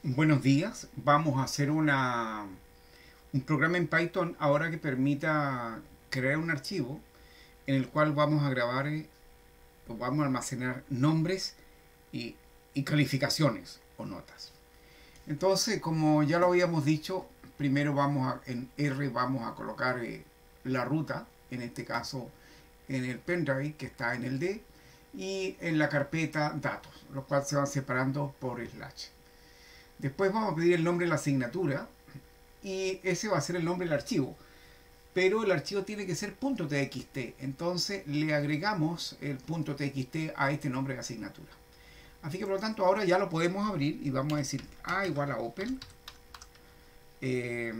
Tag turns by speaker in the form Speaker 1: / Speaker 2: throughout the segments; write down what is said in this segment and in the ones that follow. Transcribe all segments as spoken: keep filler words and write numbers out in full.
Speaker 1: Buenos días, vamos a hacer una, un programa en Python ahora que permita crear un archivo en el cual vamos a grabar eh, o vamos a almacenar nombres y, y calificaciones o notas. Entonces, como ya lo habíamos dicho, primero vamos a, en R vamos a colocar eh, la ruta, en este caso en el pendrive que está en el D, y en la carpeta datos, los cuales se van separando por slash. Después vamos a pedir el nombre de la asignatura y ese va a ser el nombre del archivo. Pero el archivo tiene que ser .txt. Entonces le agregamos el .txt a este nombre de asignatura. Así que por lo tanto ahora ya lo podemos abrir y vamos a decir A igual a open. Eh,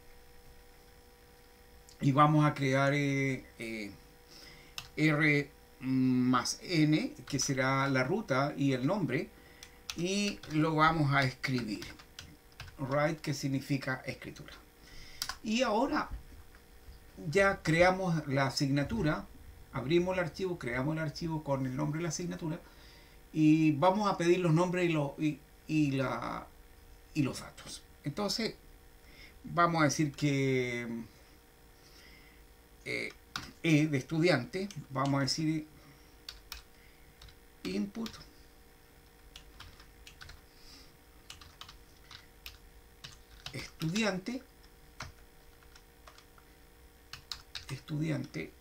Speaker 1: y vamos a crear eh, eh, R más N, que será la ruta y el nombre. Y lo vamos a escribir. Write, que significa escritura. Y ahora ya creamos la asignatura, abrimos el archivo, creamos el archivo con el nombre de la asignatura y vamos a pedir los nombres y, lo, y, y, la, y los datos. Entonces vamos a decir que eh, E de estudiante, vamos a decir input estudiante estudiante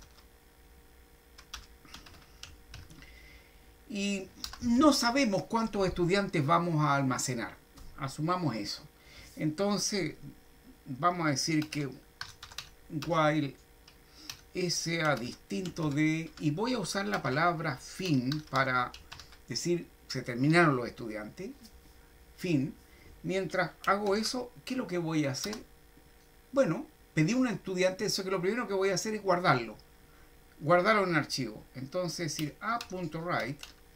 Speaker 1: y no sabemos cuántos estudiantes vamos a almacenar, asumamos eso. Entonces vamos a decir que while sea distinto de, y voy a usar la palabra fin para decir se terminaron los estudiantes, fin. Mientras hago eso, ¿qué es lo que voy a hacer? Bueno, pedí un estudiante, eso que lo primero que voy a hacer es guardarlo. Guardarlo en un archivo. Entonces decir a.write.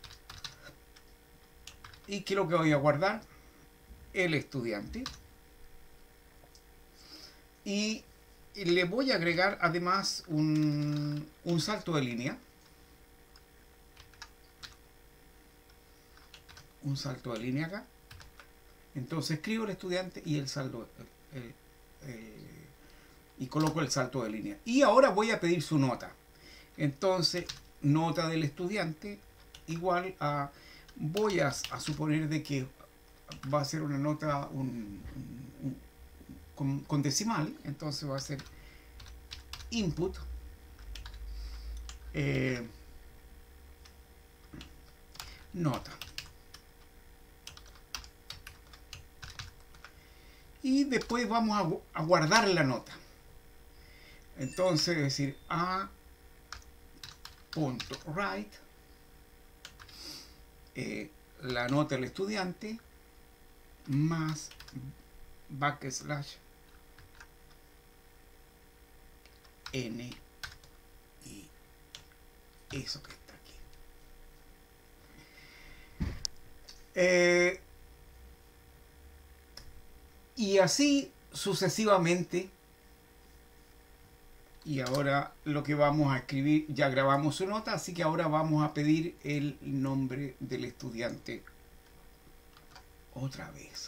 Speaker 1: ¿Y qué es lo que voy a guardar? El estudiante. Y le voy a agregar además un, un salto de línea. Un salto de línea acá. Entonces escribo el estudiante y el saldo el, el, y coloco el salto de línea. Y ahora voy a pedir su nota. Entonces, nota del estudiante igual a, voy a, a suponer de que va a ser una nota un, un, un, con, con decimal. Entonces va a ser input eh, nota. Y después vamos a, a guardar la nota. Entonces decir a punto write eh, la nota del estudiante más backslash n y eso que está aquí. Eh, y así sucesivamente. Y ahora lo que vamos a escribir, ya grabamos su nota, así que ahora vamos a pedir el nombre del estudiante otra vez.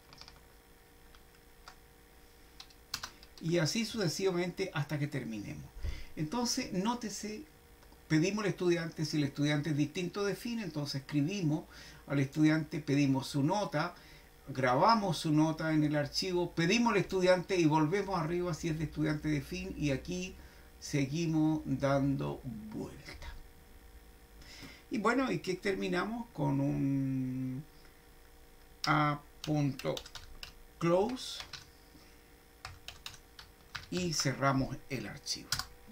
Speaker 1: Y así sucesivamente hasta que terminemos. Entonces, nótese, pedimos al estudiante, si el estudiante es distinto de fin, entonces escribimos al estudiante, pedimos su nota, grabamos su nota en el archivo, pedimos al estudiante y volvemos arriba si es de estudiante de fin y aquí seguimos dando vuelta. Y bueno, y que terminamos con un a.close y cerramos el archivo.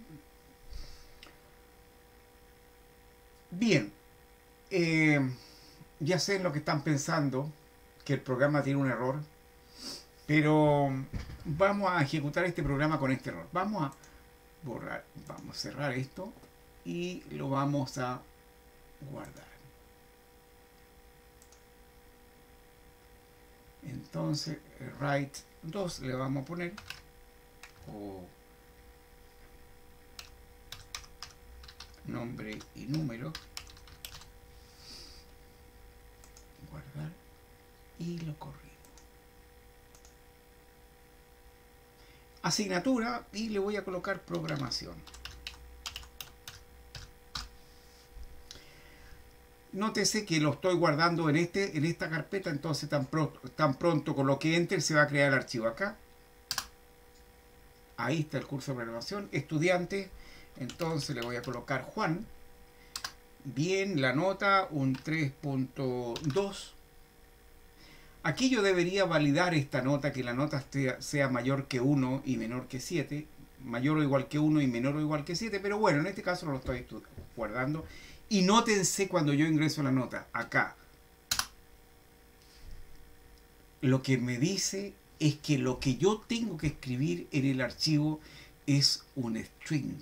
Speaker 1: Bien, eh, ya sé lo que están pensando, que el programa tiene un error, pero vamos a ejecutar este programa con este error. Vamos a borrar, vamos a cerrar esto y lo vamos a guardar. Entonces, write dos le vamos a poner o nombre y número, guardar y lo corrimos. Asignatura y le voy a colocar programación. Nótese que lo estoy guardando en, este, en esta carpeta, entonces tan pronto, tan pronto coloque Enter se va a crear el archivo acá. Ahí está el curso de programación. Estudiante, entonces le voy a colocar Juan. Bien, la nota un tres punto dos. Aquí yo debería validar esta nota, que la nota sea mayor que uno y menor que siete. Mayor o igual que uno y menor o igual que siete. Pero bueno, en este caso no lo estoy guardando. Y nótense cuando yo ingreso la nota, acá. Lo que me dice es que lo que yo tengo que escribir en el archivo es un string.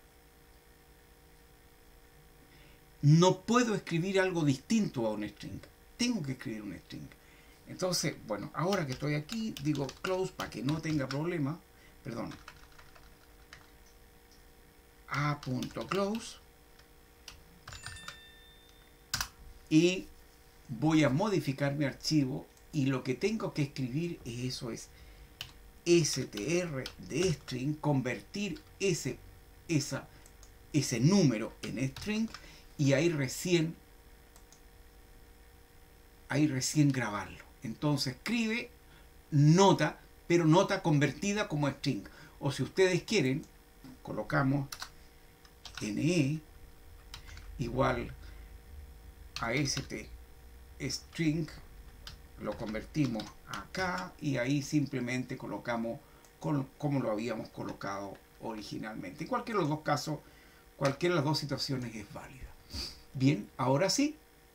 Speaker 1: No puedo escribir algo distinto a un string. Tengo que escribir un string. Entonces, bueno, ahora que estoy aquí, digo close para que no tenga problema. Perdón. A.close. Y voy a modificar mi archivo. Y lo que tengo que escribir es eso, es str de string, convertir ese, esa, ese número en string y ahí recién, ahí recién grabarlo. Entonces escribe nota, pero nota convertida como string. O si ustedes quieren, colocamos ne igual a st string. Lo convertimos acá y ahí simplemente colocamos como lo habíamos colocado originalmente. En cualquiera de los dos casos, cualquiera de las dos situaciones es válida. Bien, ahora sí.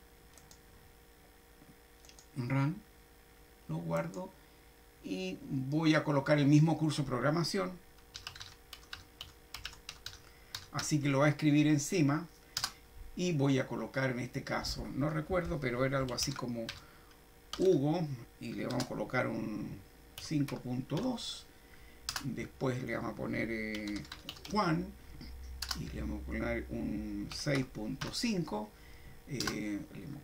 Speaker 1: Run. Lo guardo y voy a colocar el mismo curso de programación. Así que lo voy a escribir encima y voy a colocar en este caso, no recuerdo, pero era algo así como Hugo, y le vamos a colocar un cinco punto dos. Después le vamos a poner eh, Juan y le vamos a poner un seis punto cinco. eh,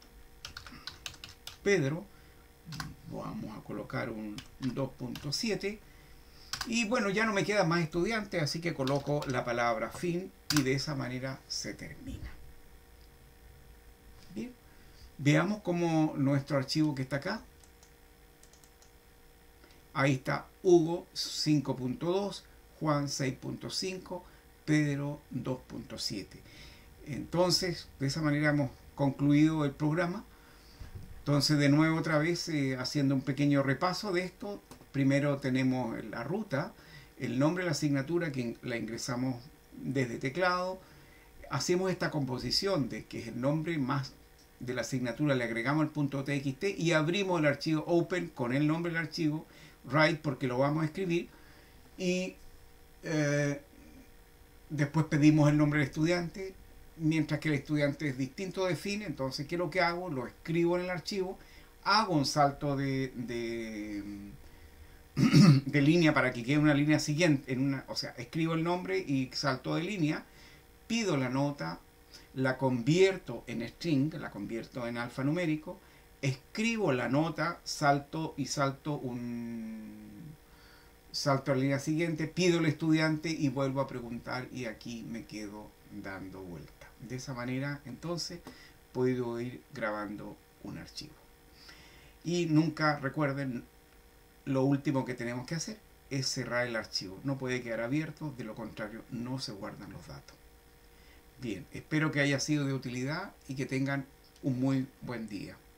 Speaker 1: Pedro, vamos a colocar un dos punto siete. Y bueno, ya no me queda más estudiante, así que coloco la palabra fin y de esa manera se termina. Bien. Veamos cómo nuestro archivo que está acá. Ahí está Hugo cinco punto dos, Juan seis punto cinco, Pedro dos punto siete. Entonces, de esa manera hemos concluido el programa. Entonces, de nuevo otra vez, eh, haciendo un pequeño repaso de esto. Primero tenemos la ruta, el nombre de la asignatura que la ingresamos desde teclado. Hacemos esta composición de que es el nombre más de la asignatura, le agregamos el punto .txt y abrimos el archivo open con el nombre del archivo, write porque lo vamos a escribir, y eh, después pedimos el nombre del estudiante, mientras que el estudiante es distinto de fin. Entonces, ¿qué es lo que hago? Lo escribo en el archivo, hago un salto de, de, de línea para que quede una línea siguiente, en una, o sea, escribo el nombre y salto de línea, pido la nota, la convierto en string, la convierto en alfanumérico, escribo la nota, salto y salto un salto a la línea siguiente, pido al estudiante y vuelvo a preguntar y aquí me quedo dando vuelta. De esa manera, entonces, puedo ir grabando un archivo. Y nunca, recuerden, lo último que tenemos que hacer es cerrar el archivo. No puede quedar abierto, de lo contrario no se guardan los datos. Bien, espero que haya sido de utilidad y que tengan un muy buen día.